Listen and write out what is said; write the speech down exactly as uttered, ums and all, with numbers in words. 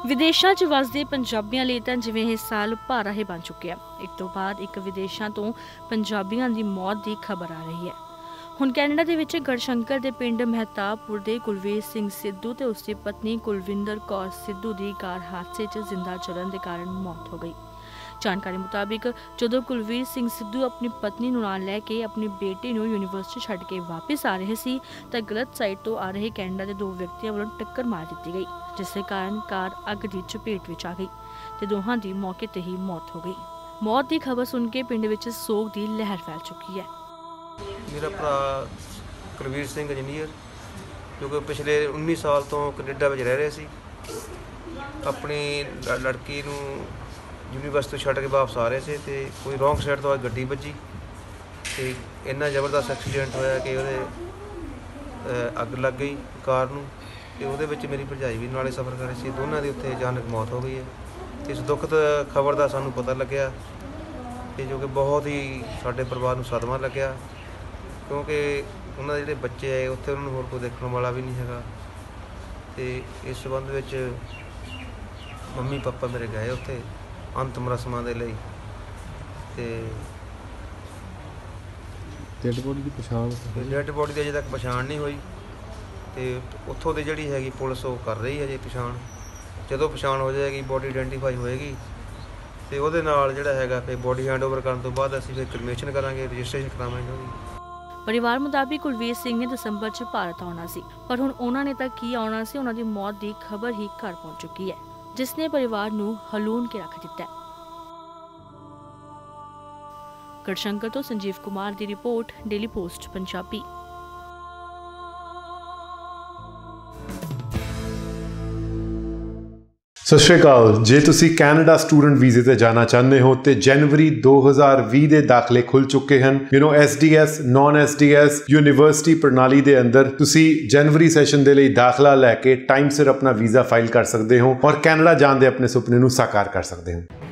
ਵਿਦੇਸ਼ਾਂ 'ਚ ਵਸਦੇ ਪੰਜਾਬੀਆਂ ਲਈ ਤਾਂ ਜਿਵੇਂ ਇਹ ਸਾਲ ਭਾਰਾ ਹੀ ਬਣ ਚੁੱਕਿਆ। ਇੱਕ ਤੋਂ ਬਾਅਦ ਇੱਕ ਵਿਦੇਸ਼ਾਂ ਤੋਂ ਪੰਜਾਬੀਆਂ ਦੀ ਮੌਤ ਦੀ ਖਬਰ ਆ ਰਹੀ ਹੈ। ਹੁਣ ਕੈਨੇਡਾ ਦੇ ਵਿੱਚ ਗੜਸ਼ੰਕਰ ਦੇ ਪਿੰਡ ਮਹਿਤਾਬਪੁਰ ਦੇ ਕੁਲਵੀਰ ਸਿੰਘ ਸਿੱਧੂ ਤੇ ਉਸ ਦੀ ਪਤਨੀ ਕੁਲਵਿੰਦਰ ਕੌਰ ਸਿੱਧੂ ਦੀ ਕਾਰ ਹਾਦਸੇ 'ਚ ਜ਼ਿੰਦਾ ਜਲਣ ਦੇ ਕਾਰਨ ਮੌਤ ਹੋ ਗਈ। ਜਾਣਕਾਰੀ ਮੁਤਾबिक ਜਦੋਂ ਕੁਲਵੀਰ ਸਿੰਘ ਸਿੱਧੂ ਆਪਣੀ ਪਤਨੀ ਨੂੰ ਨਾਲ ਲੈ ਕੇ ਆਪਣੀ ਬੇਟੀ ਨੂੰ ਯੂਨੀਵਰਸਿਟੀ ਛੱਡ ਕੇ ਵਾਪਸ ਆ ਰਹੇ ਸੀ ਤਾਂ ਗਲਤ ਸਾਈਡ ਤੋਂ ਆ ਰਹੇ ਕੈਨੇਡਾ ਦੇ ਦੋ ਵਿਅਕਤੀਆਂ ਵੱਲੋਂ ਟੱਕਰ ਮਾਰ ਦਿੱਤੀ ਗਈ, ਜਿਸ ਦੇ ਕਾਰਨ ਕਾਰ ਅੱਗ ਦੀ ਚਪੇਟ ਵਿੱਚ ਆ ਗਈ ਤੇ ਦੋਹਾਂ ਦੀ ਮੌਕੇ ਤੇ ਹੀ ਮੌਤ ਹੋ ਗਈ। ਮੌਤ ਦੀ ਖਬਰ ਸੁਣ ਕੇ ਪਿੰਡ ਵਿੱਚ ਸੋਗ ਦੀ ਲਹਿਰ ਫੈਲ ਚੁੱਕੀ ਹੈ। ਮੇਰਾ ਭਰਾ ਕੁਲਵੀਰ ਸਿੰਘ ਇੰਜੀਨੀਅਰ ਜੋ ਕਿ ਪਿਛਲੇ ਉੱਨੀ ਸਾਲ ਤੋਂ ਕੈਨੇਡਾ ਵਿੱਚ ਰਹਿ ਰਹੇ ਸੀ, ਆਪਣੀ ਲੜਕੀ ਨੂੰ ਯੂਨੀਵਰਸਿਟੀ ਛੱਡ ਕੇ ਵਾਪਸ ਆ ਰਹੇ ਸੀ ਤੇ ਕੋਈ ਰੋਂਗ ਸਾਈਡ ਤੋਂ ਗੱਡੀ ਵੱਜੀ ਤੇ ਇੰਨਾ ਜ਼ਬਰਦਸਤ ਐਕਸੀਡੈਂਟ ਹੋਇਆ ਕਿ ਉਹਦੇ ਅੱਗ ਲੱਗ ਗਈ ਕਾਰ ਨੂੰ ਤੇ ਉਹਦੇ ਵਿੱਚ ਮੇਰੀ ਭਰਜਾਈ ਵੀ ਨਾਲੇ ਸਫ਼ਰ ਕਰ ਰਹੀ ਸੀ। ਦੋਨਾਂ ਦੀ ਉੱਥੇ ਅਚਾਨਕ ਮੌਤ ਹੋ ਗਈ ਹੈ। ਇਸ ਦੁਖਦ ਖਬਰ ਦਾ ਸਾਨੂੰ ਪਤਾ ਲੱਗਿਆ ਤੇ ਜੋ ਕਿ ਬਹੁਤ ਹੀ ਸਾਡੇ ਪਰਿਵਾਰ ਨੂੰ ਸਦਮਾ ਲੱਗਿਆ, ਕਿਉਂਕਿ ਉਹਨਾਂ ਦੇ ਜਿਹੜੇ ਬੱਚੇ ਆਏ ਉੱਥੇ ਉਹਨਾਂ ਨੂੰ ਹੋਰ ਕੋਈ ਦੇਖਣ ਵਾਲਾ ਵੀ ਨਹੀਂ ਹੈਗਾ। ਤੇ ਇਸ ਸੰਬੰਧ ਵਿੱਚ ਮੰਮੀ ਪਾਪਾ ਮੇਰੇ ਗਏ ਉੱਥੇ ਅੰਤਮ ਰਸਮਾਂ ਦੇ ਲਈ ਤੇ ਡੈਡ ਬੋਡੀ ਦੀ ਪਛਾਣ ਡੈਡ ਬੋਡੀ ਦੀ ਅਜੇ ਤੱਕ ਪਛਾਣ ਨਹੀਂ ਹੋਈ ਤੇ ਉੱਥੋਂ ਦੀ ਜਿਹੜੀ ਹੈਗੀ ਪੁਲਿਸ ਉਹ ਕਰ ਰਹੀ ਹੈ ਜੇ ਪਛਾਣ। ਜਦੋਂ ਪਛਾਣ ਹੋ ਜਾਏਗੀ, ਬੋਡੀ ਆਇਡੈਂਟੀਫਾਈ ਹੋਏਗੀ ਤੇ ਉਹਦੇ ਨਾਲ ਜਿਹੜਾ ਹੈਗਾ ਫਿਰ ਬੋਡੀ ਹੈਂਡਓਵਰ ਕਰਨ ਤੋਂ ਬਾਅਦ ਅਸੀਂ ਫਿਰ ਕ੍ਰਿਮੇਸ਼ਨ ਕਰਾਂਗੇ, ਰਜਿਸਟ੍ਰੇਸ਼ਨ ਕਰਾਵਾਂਗੇ ਉਹਦੀ। ਪਰਿਵਾਰ ਮੁਤਾਬਿਕ ਕੁਲਵੀਰ ਸਿੰਘ ਨੇ ਦਸੰਬਰ 'ਚ ਭਾਰਤ ਆਉਣਾ ਸੀ, ਪਰ ਹੁਣ ਉਹਨਾਂ ਨੇ ਤਾਂ ਕੀ ਆਉਣਾ ਸੀ, ਉਹਨਾਂ ਦੀ ਮੌਤ ਦੀ ਖਬਰ ਹੀ ਘਰ ਪਹੁੰਚ ਚੁੱਕੀ ਹੈ, ਜਿਸ ਨੇ ਪਰਿਵਾਰ ਨੂੰ ਹਲੂਣ ਕੇ ਰੱਖ ਦਿੱਤਾ ਹੈ। ਗੜਸ਼ੰਕਰ ਤੋਂ ਸੰਜੀਵ ਕੁਮਾਰ ਦੀ ਰਿਪੋਰਟ, ਡੇਲੀ ਪੋਸਟ ਪੰਜਾਬੀ। ਸਤਿ ਸ਼੍ਰੀ ਅਕਾਲ। ਜੇ ਤੁਸੀਂ ਕੈਨੇਡਾ ਸਟੂਡੈਂਟ ਵੀਜ਼ੇ ਤੇ ਜਾਣਾ ਚਾਹੁੰਦੇ ਹੋ ਤੇ ਜਨਵਰੀ ਦੋ ਹਜ਼ਾਰ ਵੀਹ ਦੇ ਦਾਖਲੇ ਖੁੱਲ ਚੁੱਕੇ ਹਨ। You know S D S, non S D S university ਪ੍ਰਣਾਲੀ ਦੇ ਅੰਦਰ ਤੁਸੀਂ ਜਨਵਰੀ ਸੈਸ਼ਨ ਦੇ ਲਈ ਦਾਖਲਾ ਲੈ ਕੇ ਟਾਈਮ ਸਿਰ ਆਪਣਾ ਵੀਜ਼ਾ ਫਾਈਲ ਕਰ ਸਕਦੇ ਹੋ ਔਰ ਕੈਨੇਡਾ ਜਾਣ ਦੇ ਆਪਣੇ ਸੁਪਨੇ ਨੂੰ ਸਾਕਾਰ ਕਰ ਸਕਦੇ ਹੋ।